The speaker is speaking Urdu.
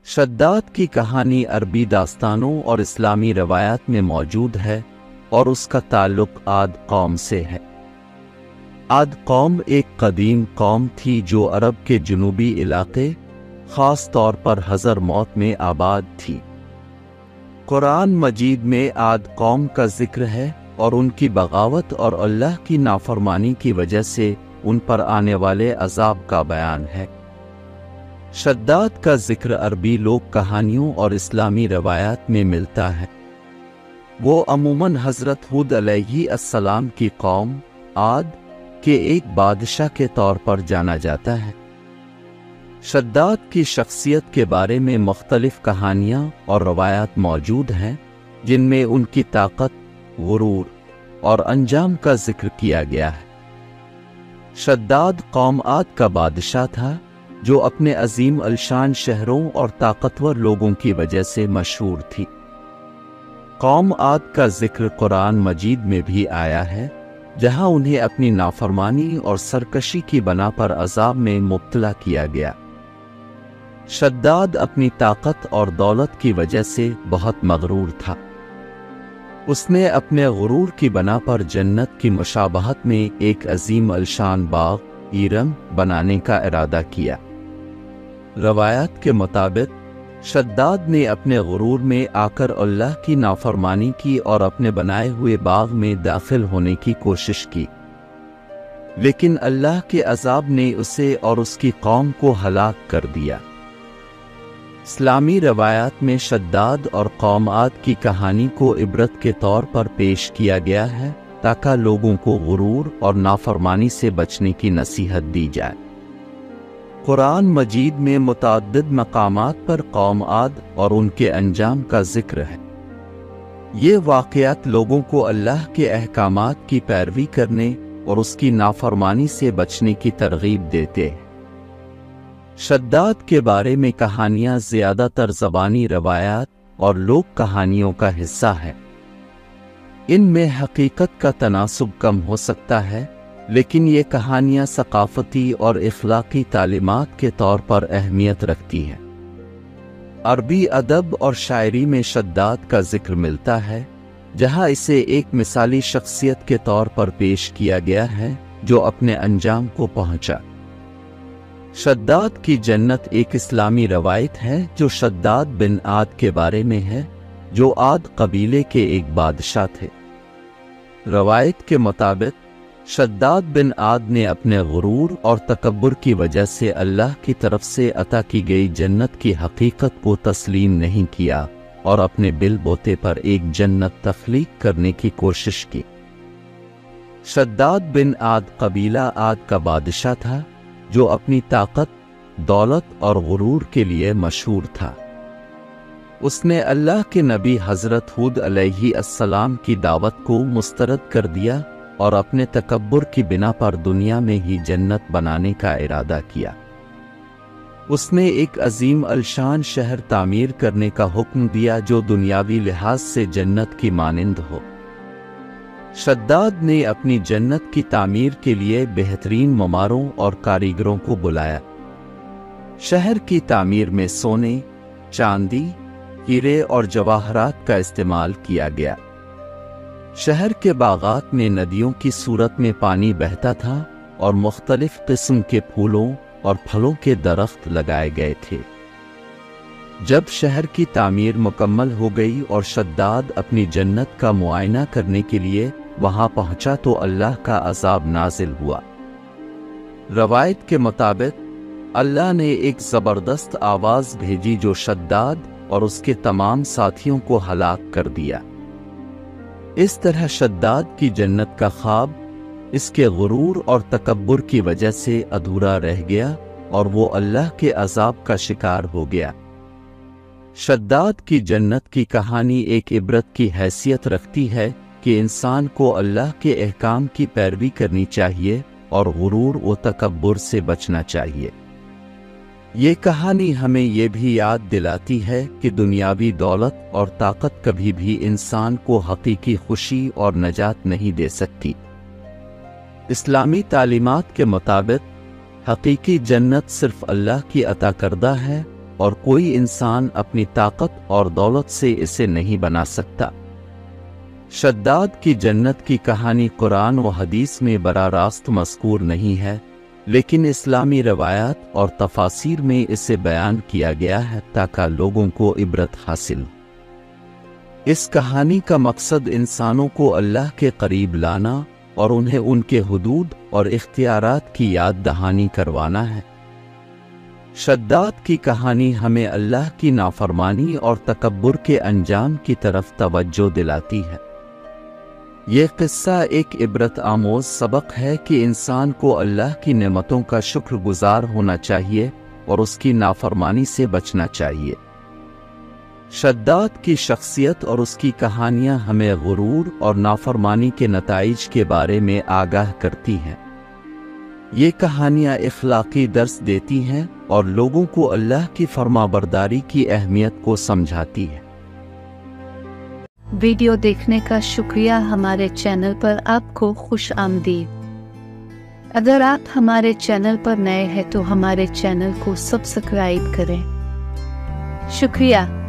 شداد کی کہانی عربی داستانوں اور اسلامی روایات میں موجود ہے اور اس کا تعلق عاد قوم سے ہے۔ عاد قوم ایک قدیم قوم تھی جو عرب کے جنوبی علاقے، خاص طور پر حضرموت میں آباد تھی۔ قرآن مجید میں عاد قوم کا ذکر ہے اور ان کی بغاوت اور اللہ کی نافرمانی کی وجہ سے ان پر آنے والے عذاب کا بیان ہے۔ شداد کا ذکر عربی لوک کہانیوں اور اسلامی روایات میں ملتا ہے۔ وہ عموماً حضرت ہود علیہ السلام کی قوم عاد کے ایک بادشاہ کے طور پر جانا جاتا ہے۔ شداد کی شخصیت کے بارے میں مختلف کہانیاں اور روایات موجود ہیں، جن میں ان کی طاقت، غرور اور انجام کا ذکر کیا گیا ہے۔ شداد قوم عاد کا بادشاہ تھا جو اپنے عظیم الشان شہروں اور طاقتور لوگوں کی وجہ سے مشہور تھی۔ قوم عاد کا ذکر قرآن مجید میں بھی آیا ہے، جہاں انہیں اپنی نافرمانی اور سرکشی کی بنا پر عذاب میں مبتلا کیا گیا۔ شداد اپنی طاقت اور دولت کی وجہ سے بہت مغرور تھا۔ اس نے اپنے غرور کی بنا پر جنت کی مشابہت میں ایک عظیم الشان باغ ایرم بنانے کا ارادہ کیا۔ روایات کے مطابق شداد نے اپنے غرور میں آ کر اللہ کی نافرمانی کی اور اپنے بنائے ہوئے باغ میں داخل ہونے کی کوشش کی، لیکن اللہ کے عذاب نے اسے اور اس کی قوم کو ہلاک کر دیا۔ اسلامی روایات میں شداد اور قوم عاد کی کہانی کو عبرت کے طور پر پیش کیا گیا ہے تاکہ لوگوں کو غرور اور نافرمانی سے بچنے کی نصیحت دی جائے۔ قرآن مجید میں متعدد مقامات پر قوم عاد اور ان کے انجام کا ذکر ہے۔ یہ واقعات لوگوں کو اللہ کے احکامات کی پیروی کرنے اور اس کی نافرمانی سے بچنے کی ترغیب دیتے ہیں۔ شداد کے بارے میں کہانیاں زیادہ تر زبانی روایات اور لوک کہانیوں کا حصہ ہیں۔ ان میں حقیقت کا تناسب کم ہو سکتا ہے، لیکن یہ کہانیاں ثقافتی اور اخلاقی تعلیمات کے طور پر اہمیت رکھتی ہیں۔ عربی ادب اور شاعری میں شداد کا ذکر ملتا ہے، جہاں اسے ایک مثالی شخصیت کے طور پر پیش کیا گیا ہے جو اپنے انجام کو پہنچا۔ شداد کی جنت ایک اسلامی روایت ہے جو شداد بن عاد کے بارے میں ہے، جو عاد قبیلے کے ایک بادشاہ تھے۔ روایت کے مطابق شداد بن عاد نے اپنے غرور اور تکبر کی وجہ سے اللہ کی طرف سے عطا کی گئی جنت کی حقیقت کو تسلیم نہیں کیا اور اپنے بل بوتے پر ایک جنت تخلیق کرنے کی کوشش کی۔ شداد بن عاد قبیلہ عاد کا بادشاہ تھا جو اپنی طاقت، دولت اور غرور کے لیے مشہور تھا۔ اس نے اللہ کے نبی حضرت ہود علیہ السلام کی دعوت کو مسترد کر دیا اور اپنے تکبر کی بنا پر دنیا میں ہی جنت بنانے کا ارادہ کیا۔ اس نے ایک عظیم الشان شہر تعمیر کرنے کا حکم دیا جو دنیاوی لحاظ سے جنت کی مانند ہو۔ شداد نے اپنی جنت کی تعمیر کے لیے بہترین معماروں اور کاریگروں کو بلایا۔ شہر کی تعمیر میں سونے، چاندی، ہیرے اور جواہرات کا استعمال کیا گیا۔ شہر کے باغات میں ندیوں کی صورت میں پانی بہتا تھا اور مختلف قسم کے پھولوں اور پھلوں کے درخت لگائے گئے تھے۔ جب شہر کی تعمیر مکمل ہو گئی اور شداد اپنی جنت کا معائنہ کرنے کے لیے وہاں پہنچا تو اللہ کا عذاب نازل ہوا۔ روایت کے مطابق اللہ نے ایک زبردست آواز بھیجی جو شداد اور اس کے تمام ساتھیوں کو ہلاک کر دیا۔ اس طرح شداد کی جنت کا خواب اس کے غرور اور تکبر کی وجہ سے ادھورا رہ گیا اور وہ اللہ کے عذاب کا شکار ہو گیا۔ شداد کی جنت کی کہانی ایک عبرت کی حیثیت رکھتی ہے کہ انسان کو اللہ کے احکام کی پیروی کرنی چاہیے اور غرور و تکبر سے بچنا چاہیے۔ یہ کہانی ہمیں یہ بھی یاد دلاتی ہے کہ دنیاوی دولت اور طاقت کبھی بھی انسان کو حقیقی خوشی اور نجات نہیں دے سکتی۔ اسلامی تعلیمات کے مطابق حقیقی جنت صرف اللہ کی عطا کردہ ہے اور کوئی انسان اپنی طاقت اور دولت سے اسے نہیں بنا سکتا۔ شداد کی جنت کی کہانی قرآن و حدیث میں براہ راست مذکور نہیں ہے، لیکن اسلامی روایات اور تفاسیر میں اسے بیان کیا گیا ہے تاکہ لوگوں کو عبرت حاصل ہو۔ اس کہانی کا مقصد انسانوں کو اللہ کے قریب لانا اور انہیں ان کے حدود اور اختیارات کی یاد دہانی کروانا ہے۔ شداد کی کہانی ہمیں اللہ کی نافرمانی اور تکبر کے انجام کی طرف توجہ دلاتی ہے۔ یہ قصہ ایک عبرت آموز سبق ہے کہ انسان کو اللہ کی نعمتوں کا شکر گزار ہونا چاہیے اور اس کی نافرمانی سے بچنا چاہیے۔ شداد کی شخصیت اور اس کی کہانیاں ہمیں غرور اور نافرمانی کے نتائج کے بارے میں آگاہ کرتی ہیں۔ یہ کہانیاں اخلاقی درس دیتی ہیں اور لوگوں کو اللہ کی فرمانبرداری کی اہمیت کو سمجھاتی ہیں۔ ویڈیو دیکھنے کا شکریہ۔ ہمارے چینل پر آپ کو خوش آمدید۔ اگر آپ ہمارے چینل پر نئے ہیں تو ہمارے چینل کو سبسکرائب کریں۔ شکریہ۔